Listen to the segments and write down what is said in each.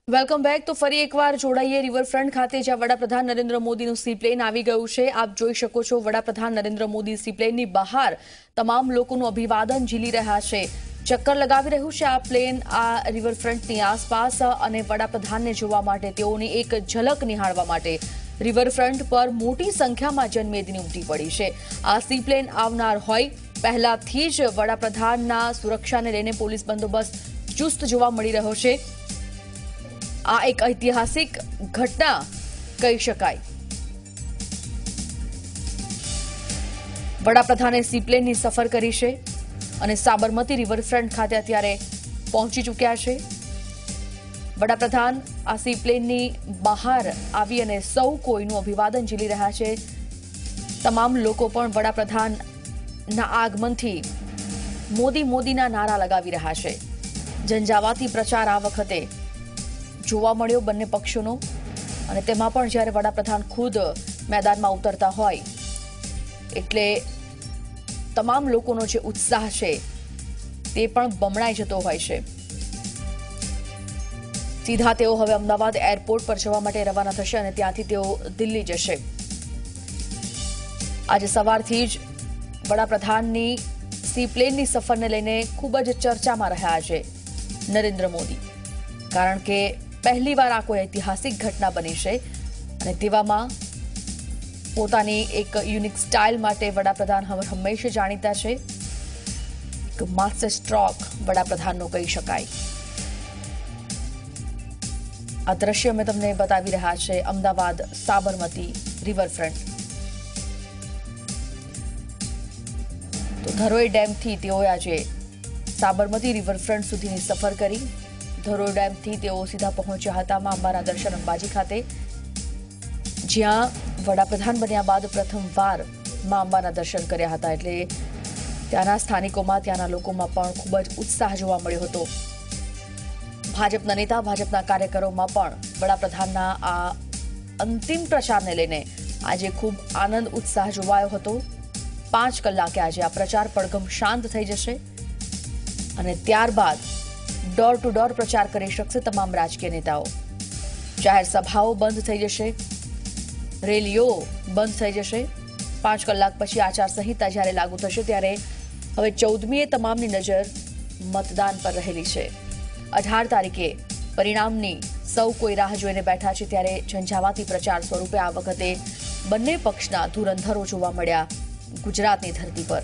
Welcome back. તો ફરી એકવાર જોડાઈએ રિવરફ્રન્ટ ખાતે, જ્યાં વડાપ્રધાન નરેન્દ્ર મોદીનું સીપ્લેન આવી ગયું છે। આપ જોઈ શકો છો, વડાપ્રધાન નરેન્દ્ર મોદી સીપ્લેનની બહાર તમામ લોકોનું અભિવાદન ઝીલી રહ્યા છે। ચક્કર લગાવી રહ્યું છે આ પ્લેન આ રિવરફ્રન્ટની આસપાસ, અને વડાપ્રધાનને જોવા માટે, તેઓની એક ઝલક નિહાળવા માટે રિવરફ્રન્ટ પર મોટી સંખ્યામાં જનમેદની ઉમટી પડી છે। આ સીપ્લેન આવનાર હોય પહેલાથી જ વડાપ્રધાનના સુરક્ષાને લઈને પોલીસ બંદોબસ્ત ચુસ્ત જોવા મળી રહ્યો છે। આ એક ઐતિહાસિક ઘટના કહી શકાય। વડાપ્રધાને સીપ્લેનની સફર કરી છે અને સાબરમતી રિવરફ્રન્ટ ખાતે અત્યારે પહોંચી ચૂક્યા છે। વડાપ્રધાન આ સીપ્લેનની બહાર આવી અને સૌ કોઈનું અભિવાદન ઝીલી રહ્યા છે। તમામ લોકો પણ વડાપ્રધાનના આગમનથી મોદી મોદીના નારા લગાવી રહ્યા છે। ઝંઝાવાતી પ્રચાર આ વખતે જોવા મળ્યો બંને પક્ષોનો, અને તેમાં પણ જ્યારે વડાપ્રધાન ખુદ મેદાનમાં ઉતરતા હોય એટલે તમામ લોકોનો જે ઉત્સાહ છે તે પણ બમણાઈ જતો હોય છે। સીધા તેઓ હવે અમદાવાદ એરપોર્ટ પર જવા માટે રવાના થશે અને ત્યાંથી તેઓ દિલ્હી જશે। આજે સવારથી જ વડાપ્રધાનની સીપ્લેનની સફરને લઈને ખૂબ જ ચર્ચામાં રહ્યા છે નરેન્દ્ર મોદી, કારણ કે પહેલીવાર આ કોઈ ઐતિહાસિક ઘટના બની છે, અને તેવામાં પોતાની એક યુનિક સ્ટાઇલ માટે વડાપ્રધાન હંમેશા જાણીતા છે। એક માસ્ટર સ્ટ્રોક વડાપ્રધાનનો કહી શકાય। આ દ્રશ્ય અમે તમને બતાવી રહ્યા છે અમદાવાદ સાબરમતી રિવરફ્રન્ટ। તો ધરોઈ ડેમથી તેઓએ આજે સાબરમતી રિવરફ્રન્ટ સુધીની સફર કરી। ધરોઈ ડેમથી તેઓ સીધા પહોંચ્યા હતા મા અંબાના દર્શન અંબાજી ખાતે, જ્યાં વડાપ્રધાન બન્યા બાદ પ્રથમવાર મા અંબાના દર્શન કર્યા હતા। એટલે ત્યાંના સ્થાનિકોમાં, ત્યાંના લોકોમાં પણ ખૂબ જ ઉત્સાહ જોવા મળ્યો હતો। ભાજપના નેતા, ભાજપના કાર્યકરોમાં પણ વડાપ્રધાનના આ અંતિમ પ્રચારને લઈને આજે ખૂબ આનંદ ઉત્સાહ જોવાયો હતો। 5 કલાકે આજે આ પ્રચાર પડઘમ શાંત થઈ જશે, અને ત્યારબાદ ડોર ટુ ડોર પ્રચાર કરી શકશે તમામ રાજકીય નેતાઓ। જાહેર સભાઓ બંધ થઈ જશે, રેલીઓ બંધ થઈ જશે। 5 કલાક પછી આચારસંહિતા જ્યારે લાગુ થશે ત્યારે હવે 14મીએ તમામની નજર મતદાન પર રહેલી છે। 18 તારીખે પરિણામની સૌ કોઈ રાહ જોઈને બેઠા છે, ત્યારે ઝંઝાવાતી પ્રચાર સ્વરૂપે આ વખતે બંને પક્ષના ધુરંધરો જોવા મળ્યા ગુજરાતની ધરતી પર।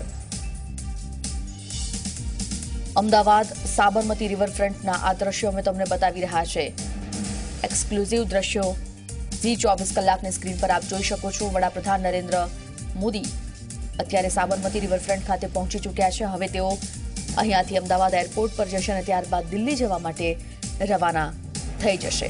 અમદાવાદ સાબરમતી રિવરફ્રન્ટના આ દ્રશ્યો અમે તમને બતાવી રહ્યા છે। એક્સક્લુઝિવ દ્રશ્યો Zee24 કલાકની સ્ક્રીન પર આપ જોઈ શકો છો। વડાપ્રધાન નરેન્દ્ર મોદી અત્યારે સાબરમતી રિવરફ્રન્ટ ખાતે પહોંચી ચૂક્યા છે। હવે તેઓ અહીંયાથી અમદાવાદ એરપોર્ટ પર જશે અને ત્યારબાદ દિલ્હી જવા માટે રવાના થઈ જશે।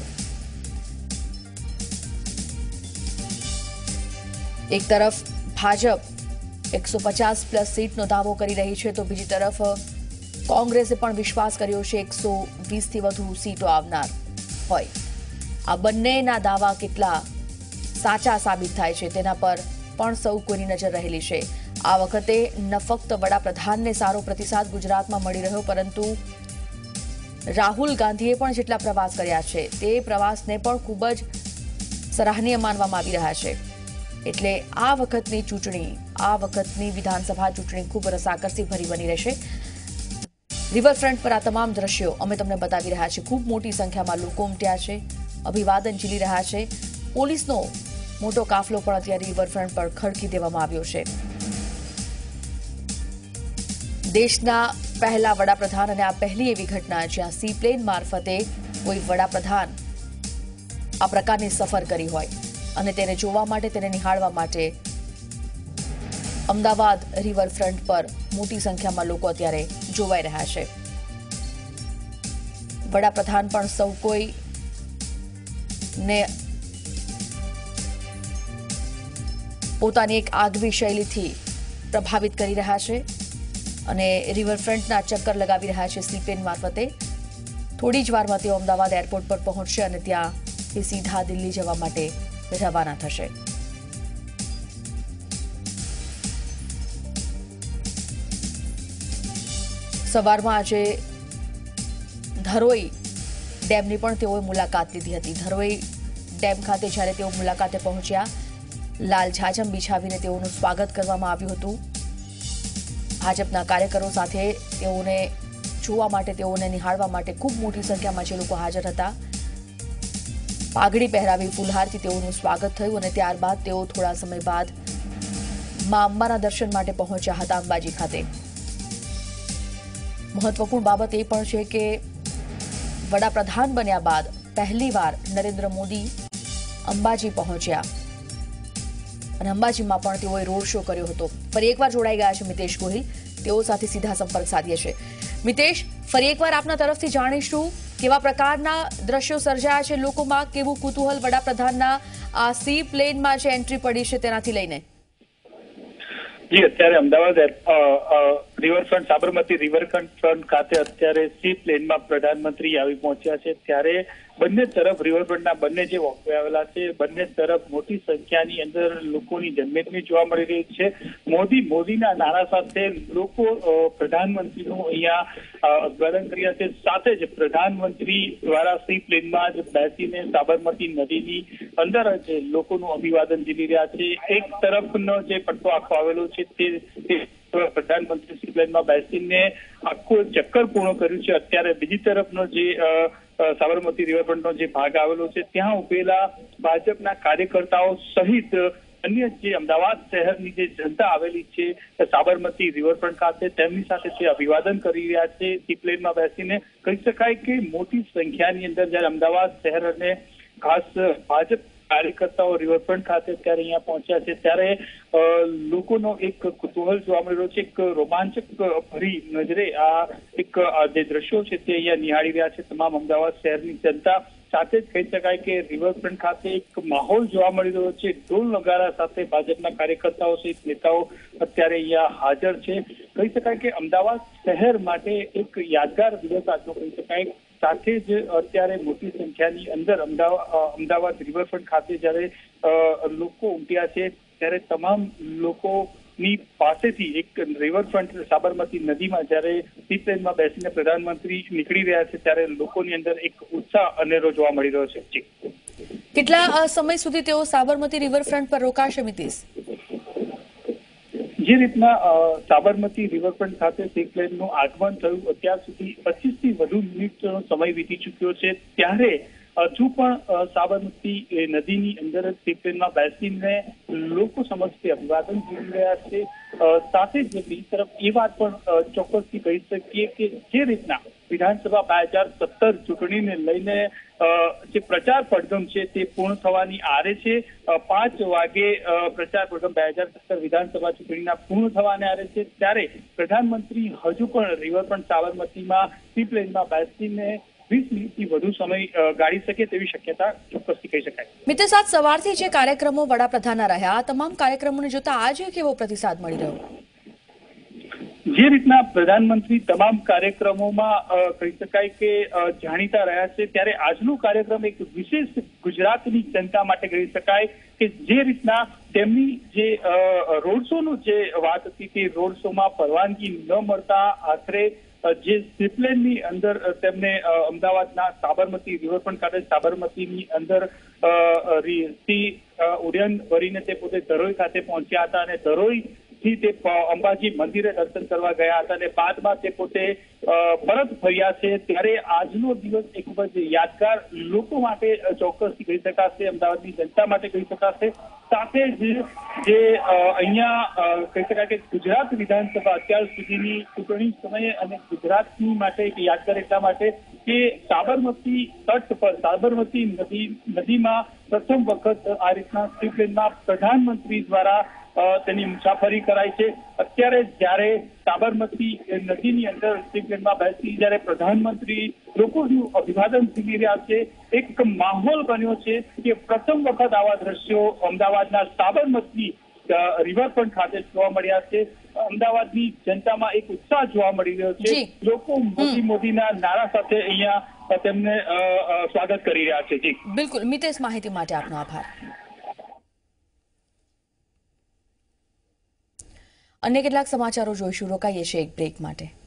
એક તરફ ભાજપ 150+ સીટનો દાવો કરી રહી છે, તો બીજી તરફ કોંગ્રેસે પણ વિશ્વાસ કર્યો છે 120થી વધુ સીટો આવનાર હોય। આ બંનેના દાવા કેટલા સાચા સાબિત થાય છે તેના પર પણ સૌ કોઈની નજર રહેલી છે। આ વખતે ન ફક્ત વડાપ્રધાનને સારો પ્રતિસાદ ગુજરાતમાં મળી રહ્યો, પરંતુ રાહુલ ગાંધીએ પણ જેટલા પ્રવાસ કર્યા છે તે પ્રવાસને પણ ખૂબ જ સરાહનીય માનવામાં આવી રહ્યા છે। એટલે આ વખતની ચૂંટણી, આ વખતની વિધાનસભા ચૂંટણી ખૂબ રસાકસી ભરી બની રહેશે। રિવરફ્રન્ટ પર આ તમામ દ્રશ્યો અમે તમને બતાવી રહ્યા છીએ। ખૂબ મોટી સંખ્યામાં લોકો ઉમટ્યા છે, અભિવાદન ઝીલી રહ્યા છે। પોલીસનો મોટો કાફલો પણ અત્યારે રિવરફ્રન્ટ પર ખડકી દેવામાં આવ્યો છે। દેશના પહેલા વડાપ્રધાન, અને આ પહેલી એવી ઘટના જ્યાં સીપ્લેન મારફતે કોઈ વડાપ્રધાન આ પ્રકારની સફર કરી હોય, અને તેને જોવા માટે, તેને નિહાળવા માટે અમદાવાદ રિવરફ્રન્ટ પર મોટી સંખ્યામાં લોકો અત્યારે જોવાઈ રહ્યા છે। વડાપ્રધાન પણ સૌ કોઈને પોતાની એક આગવી શૈલીથી પ્રભાવિત કરી રહ્યા છે, અને રિવરફ્રન્ટના ચક્કર લગાવી રહ્યા છે સીપ્લેન મારફતે। થોડી જ વારમાં તેઓ અમદાવાદ એરપોર્ટ પર પહોંચશે અને ત્યાંથી સીધા દિલ્હી જવા માટે રવાના થશે। સવારમાં આજે ધરોઈ ડેમની પણ તેઓએ મુલાકાત લીધી હતી। ધરોઈ ડેમ ખાતે જ્યારે તેઓ મુલાકાતે પહોંચ્યા, લાલ ઝાજમ બિછાવીને તેઓનું સ્વાગત કરવામાં આવ્યું હતું। ભાજપના કાર્યકરો સાથે તેઓને જોવા માટે, તેઓને નિહાળવા માટે ખૂબ મોટી સંખ્યામાં જે લોકો હાજર હતા, પાઘડી પહેરાવી ફૂલહારથી તેઓનું સ્વાગત થયું અને ત્યારબાદ તેઓ થોડા સમય બાદ મા અંબાના દર્શન માટે પહોંચ્યા હતા અંબાજી ખાતે। મહત્વપૂર્ણ બાબત એ પણ છે કે વડાપ્રધાન બન્યા બાદ પહેલીવાર નરેન્દ્ર મોદી અંબાજી પહોંચ્યા અને અંબાજીમાં પણ તેઓએ રોડ શો કર્યો હતો। ફરી એકવાર જોડાઈ ગયા છે મિતેશ ગોહિલ, તેઓ સાથે સીધા સંપર્ક સાધીએ છે। મિતેશ, ફરી એકવાર આપના તરફથી જાણીશું કેવા પ્રકારના દ્રશ્યો સર્જાયા છે, લોકોમાં કેવું કુતૂહલ વડાપ્રધાનના આ સી પ્લેનમાં જે એન્ટ્રી પડી છે તેનાથી લઈને? જી, અત્યારે અમદાવાદ રિવરફ્રન્ટ, સાબરમતી રિવરફ્રન્ટ ખાતે અત્યારે સી પ્લેનમાં પ્રધાનમંત્રી આવી પહોંચ્યા છે। ત્યારે બંને તરફ રિવરફ્રન્ટના બંને જે વોકવે આવેલા છે, બંને તરફ મોટી સંખ્યાની અંદર લોકોની જનમેદની જોવા મળી રહી છે। મોદીના નારા સાથે લોકો પ્રધાનમંત્રીનું અહીંયા અભિવાદન કર્યા છે। સાથે જ પ્રધાનમંત્રી દ્વારા સી પ્લેનમાં જ બેસીને સાબરમતી નદીની અંદર જ લોકોનું અભિવાદન ઝીલી રહ્યા છે। એક તરફનો જે પટ્ટો આખો આવેલો છે તે પ્રધાનમંત્રી સી પ્લેનમાં બેસીને આખું ચક્કર પૂર્ણ કર્યું છે। અત્યારે બીજી તરફનો જે સાબરમતી રિવરફ્રન્ટનો જે ભાગ આવેલો છે, ત્યાં ઉભેલા ભાજપના કાર્યકર્તાઓ સહિત અન્ય જે અમદાવાદ શહેરની જે જનતા આવેલી છે સાબરમતી રિવરફ્રન્ટ ખાતે, તેમની સાથે તે અભિવાદન કરી રહ્યા છે સી પ્લેનમાં બેસીને। કહી શકાય કે મોટી સંખ્યાની અંદર જ્યારે અમદાવાદ શહેર અને ખાસ ભાજપ કાર્યકર્તાઓ રિવરફ્રન્ટ ખાતે અત્યારે અહીંયા પહોંચ્યા છે, ત્યારે લોકોનો એક કુતૂહલ જોવા મળી રહ્યો છે। એક રોમાંચક ભરી નજરે આ જે દ્રશ્યો છે તે અહીંયા નિહાળી રહ્યા છે તમામ અમદાવાદ શહેરની જનતા। સાથે જ કહી શકાય કે રિવરફ્રન્ટ ખાતે એક માહોલ જોવા મળી રહ્યો છે। ઢોલ નગારા સાથે ભાજપના કાર્યકર્તાઓ સહિત નેતાઓ અત્યારે અહીંયા હાજર છે। કહી શકાય કે અમદાવાદ શહેર માટે એક યાદગાર દિવસ આજનો કહી શકાય। સાથે જ અત્યારે મોટી સંખ્યાની અંદર અમદાવાદ રિવરફ્રન્ટ ખાતે જ્યારે લોકો ઉમટ્યા છે, ત્યારે તમામ લોકોની પાસેથી એક રિવરફ્રન્ટ સાબરમતી નદીમાં જ્યારે સી પ્લેનમાં બેસીને પ્રધાનમંત્રી નીકળી રહ્યા છે, ત્યારે લોકોની અંદર એક ઉત્સાહ અનેરો જોવા મળી રહ્યો છે। કેટલા સમય સુધી તેઓ સાબરમતી રિવરફ્રન્ટ પર રોકાશે મિતેશ? જે રીતના સાબરમતી રિવરફ્રન્ટ ખાતે સી પ્લેનનું આગમન થયું, અત્યાર સુધી 25 થી વધુ મિનિટનો સમય વીતી ચૂક્યો છે, ત્યારે હજુ પણ સાબરમતી નદીની અંદર સી પ્લેનમાં બેસીને લોકો સમક્ષ અભિવાદન કરી રહ્યા છે। સાથે જ બીજી તરફ એ વાત પણ ચોક્કસથી કહી શકીએ કે જે રીતના વિધાનસભા 2017 ચૂંટણીને લઈને જે પ્રચાર પડઘમ છે તે પૂર્ણ થવાની આરે છે। 5 વાગે પ્રચાર પડઘમ 2017 વિધાનસભા ચૂંટણીના પૂર્ણ થવાને આરે છે, ત્યારે પ્રધાનમંત્રી હજુ પણ રિવરફ્રન્ટ સાબરમતીમાં સી પ્લેનમાં બેસીને 20 મિનિટથી વધુ સમય ગાળી શકે તેવી શક્યતા ચોક્કસથી કહી શકાય। મિત્ર, સાત સવારથી જે કાર્યક્રમો વડાપ્રધાનના રહ્યા, આ તમામ કાર્યક્રમોને જોતા આજે કેવો પ્રતિસાદ મળી રહ્યો? જે રીતના પ્રધાનમંત્રી તમામ કાર્યક્રમોમાં કહી શકાય કે જાણીતા રહ્યા છે, ત્યારે આજનો કાર્યક્રમ એક વિશેષ ગુજરાતની જનતા માટે કહી શકાય કે જે રીતના તેમની જે રોડ શોનું જે વાત હતી, તે રોડ શોમાં પરવાનગી ન મળતા આખરે જે સી પ્લેનની અંદર તેમને અમદાવાદના સાબરમતી રિવરફ્રન્ટ ખાતે સાબરમતીની અંદર ઉડ્ડયન ભરીને તે પોતે ધરોઈ ખાતે પહોંચ્યા હતા અને ધરોઈ થી તે અંબાજી મંદિરે દર્શન કરવા ગયા હતા અને બાદમાં તે પોતે પરત ફર્યા છે। ત્યારે આજનો દિવસ એક ખૂબ જ યાદગાર લોકો માટે ચોક્કસથી કહી શકાશે, અમદાવાદની જનતા માટે કહી શકાશે। સાથે જ જે અહીંયા કહી શકાય કે ગુજરાત વિધાનસભા અત્યાર સુધીની ચૂંટણી સમયે અને ગુજરાતની માટે એક યાદગાર એટલા માટે કે સાબરમતી તટ પર સાબરમતી નદીમાં પ્રથમ વખત આ રીતના સી પ્લેનમાં પ્રધાનમંત્રી દ્વારા તેની મુસાફરી કરાઈ છે। અત્યારે જ્યારે સાબરમતી નદીની અંદર સી પ્લેનમાં બેસી જ્યારે પ્રધાનમંત્રી લોકોનું અભિવાદન ઝીલી રહ્યા છે, એક માહોલ બન્યો છે કે પ્રથમ વખત આવા દ્રશ્યો અમદાવાદના સાબરમતી રિવરફ્રન્ટ ખાતે જોવા મળ્યા છે। અમદાવાદની જનતામાં એક ઉત્સાહ જોવા મળી રહ્યો છે। લોકો મોદીના નારા સાથે અહીંયા તેમને સ્વાગત કરી રહ્યા છે। જી બિલકુલ મિતેશ, માહિતી માટે આપનો આભાર। અન્ય કેટલાક સમાચારો જોઈશું, રોકાઈએ છીએ એક બ્રેક માટે।